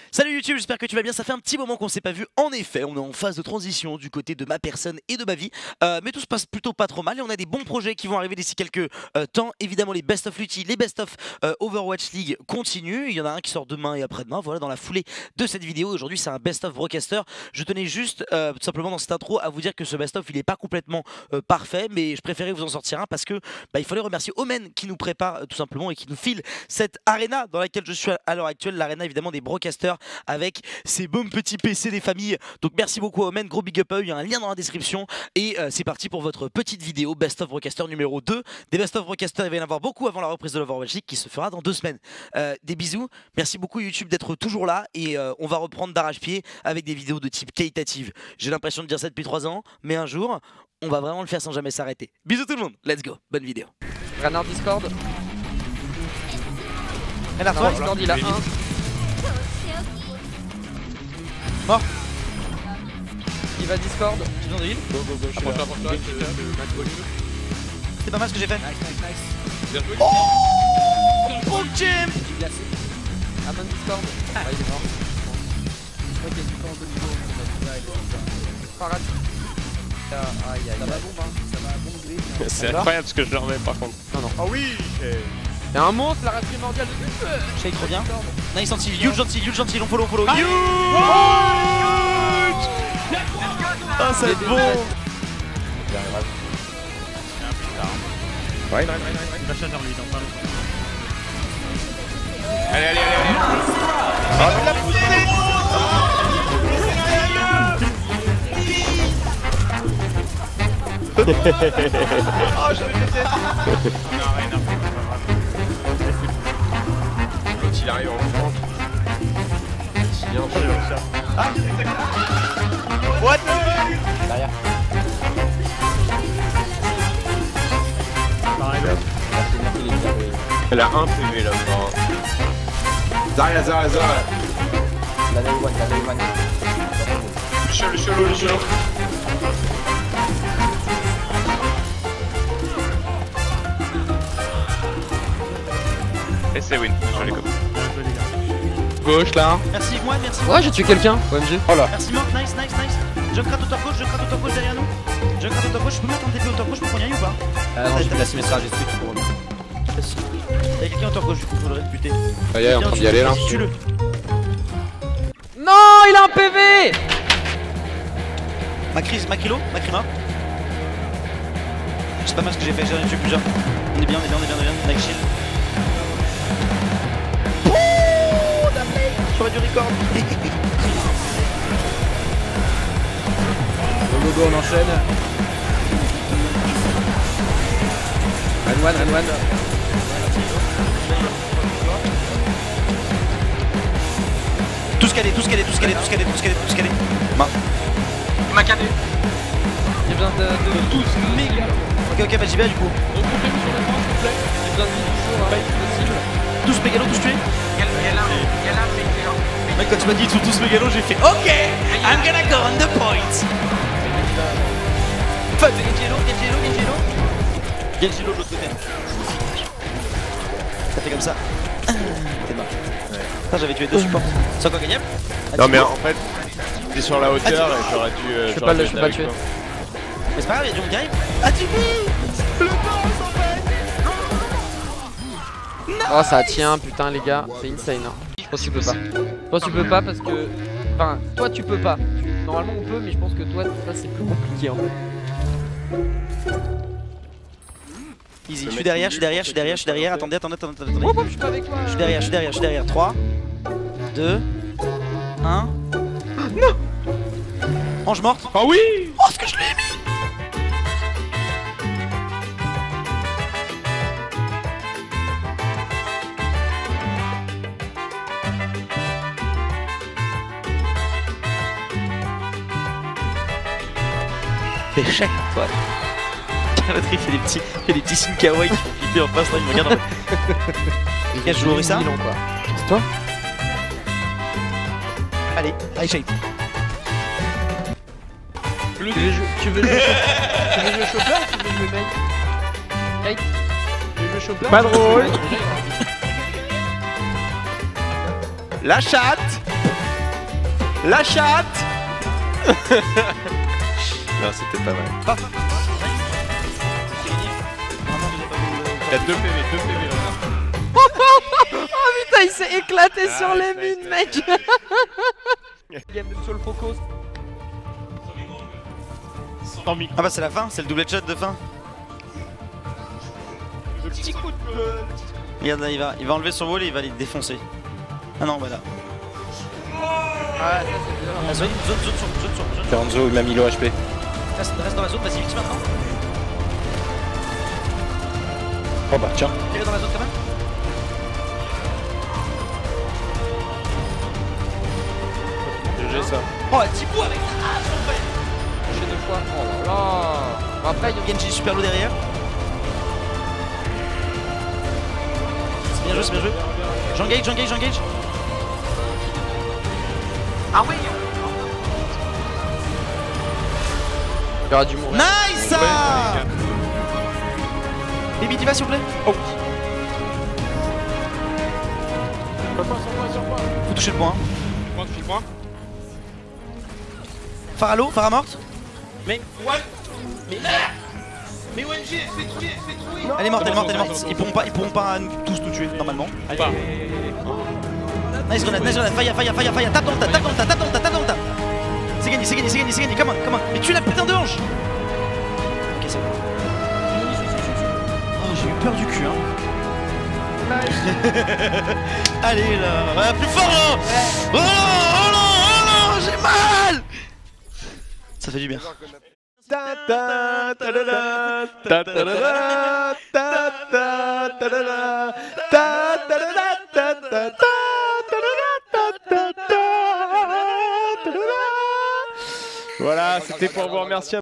Salut YouTube, j'espère que tu vas bien, ça fait un petit moment qu'on s'est pas vu. En effet, on est en phase de transition du côté de ma personne et de ma vie, mais tout se passe plutôt pas trop mal et on a des bons projets qui vont arriver d'ici quelques temps. Évidemment les Best of Lutti, les Best of Overwatch League continuent, il y en a un qui sort demain et après-demain, voilà, dans la foulée de cette vidéo. Aujourd'hui c'est un Best of Broadcaster. Je tenais juste tout simplement dans cette intro à vous dire que ce Best of il est pas complètement parfait, mais je préférais vous en sortir un parce que il fallait remercier Omen qui nous prépare tout simplement et qui nous file cette arena dans laquelle je suis à l'heure actuelle, l'arena évidemment des broadcasters avec ces bons petits PC des familles. Donc merci beaucoup Omen, gros big up à eux, il y a un lien dans la description et c'est parti pour votre petite vidéo Best of Broadcaster numéro 2. Des Best of Broadcaster, il va y en avoir beaucoup avant la reprise de l'Overwatch League qui se fera dans 2 semaines. Des bisous, merci beaucoup YouTube d'être toujours là et on va reprendre d'arrache-pied avec des vidéos de type qualitative. J'ai l'impression de dire ça depuis 3 ans, mais un jour, on va vraiment le faire sans jamais s'arrêter. Bisous tout le monde, let's go, bonne vidéo. Renard Discord. Renard, Renard Discord, il a 1. Mort. Il va Discord. Je viens de heal. Approche-toi. C'est pas mal ce que j'ai fait. Nice. Bien joué. Oh Pro Champ. Amon Discord. Ah, il est mort. Je crois qu'il y a du temps de niveau. Parade. Aïe aïe Ça va aïe. bombe, hein. Ça va bombe gris. C'est incroyable ce que je leur mets par contre. Non, non. Ah oui. Il y a un monstre, la race primordiale de Shake revient. Nice anti, Yule gentil, on follow. Huge. Ah ça va être bon. Ouais. Allez. Oh j'avais fait rien. L'autre il arrive en front. Il vient en ça. Ah what? derrière. Elle a un PV là-bas. Zarya. La Day One. Le chelou. Et c'est win, sur les copains. Gauche là. Merci moi, merci. Ouais, j'ai tué quelqu'un. OMG. Oh là. Merci Mort, nice. Junkrat au top gauche derrière nous. Junkrat au top gauche, je peux mettre un TP au top gauche pour qu'on y aille ou pas? Non, je te laisse message et suite pour. Il y a quelqu'un au top gauche, il faut le réputer. Ça y est, on est en train d'y aller là. Tue-le. Non, il a un PV. Makrima. C'est pas mal ce que j'ai fait, j'en ai tué plusieurs. On est bien, Nice shield. J'aurais dû record. Go, on enchaîne. One. Tous calés. Ma cané. J'ai besoin de tous méga. Ok, bah j'y vais du coup. Regroupez-vous sur le front, s'il vous plaît. J'ai besoin de vie toujours, possible. Tous mégalos, tous tués. Il y a là, Mec, quand tu m'as dit ils sont tous mégalos, j'ai fait OK, I'm gonna go on the point. Fuck, Genjilo de l'autre côté. Ça fait comme ça. T'es mort. Putain, j'avais tué 2 supports. C'est encore gagnable? Non mais en fait, t'es sur la hauteur et j'aurais dû. Je peux pas le tuer. Mais c'est pas grave, il y a du monde qui arrive. Ah, tu peux. Le boss en fait. Oh, ça tient, putain, les gars. C'est insane. Hein. Je pense que tu peux pas. Toi, tu peux pas parce que. Enfin, toi, tu peux pas. Normalement, on peut, mais je pense que toi, ça, c'est plus compliqué. En fait. Easy, je suis derrière. Attendez. Oh, je suis pas avec toi. Je suis derrière. 3, 2, 1. Non. Ange morte. Ah oui. Oh, ce que je l'ai mis. Échec, toi. L'autre il fait des petits signes kawaii qui font flipper en face, là il me regarde en mode. Quel joue au ça? C'est toi? Allez, shake. Tu veux jouer chopper ou tu veux jouer main? Kate, tu veux jouer chopper? Pas drôle. La chatte. La chatte. Non, c'était pas vrai. Il y a 2 PV, 2 PV là. Putain, il s'est éclaté sur les mines, mec. Game sur le focus. Ah bah c'est la fin, c'est le double shot de fin. Le petit coup de... Regarde là, il va enlever son volet, il va les défoncer. Ah non, voilà. Ah, ça c'est bien. La zone. Ferranzo, il m'a mis le HP. Reste dans la zone, vas-y vite maintenant. Oh bah tiens. Il est dans la zone quand même. GG ça. Oh, un petit coup avec la hache en fait. Touché 2 fois. Oh là là. Après, il y a Genji super low derrière. C'est bien joué, c'est bien joué. J'engage. Ah oui. il y aura du mourir. Nice. Bibi, tu vas s'il vous plaît. Oh. Faut toucher le point. Point. Faralo, Farah morte. Mais what? Mais ONG, c'est tué. Elle est morte. Ils pourront pas tous nous tuer normalement. Nice grenade, fire. Tape dans le tas. C'est gagné. Come on. Mais tue la putain de hanche. Ok, c'est bon. Oh, j'ai eu peur du cul, hein. Allez là, plus fort là. Oh non, j'ai mal. Ça fait du bien. Voilà, c'était pour vous remercier.